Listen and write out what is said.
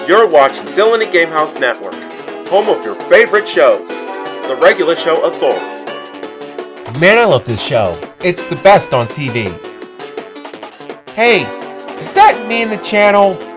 You're watching Dillony Gamehouse Network, home of your favorite shows, the regular show authority. Man, I love this show. It's the best on TV. Hey, is that me in the channel?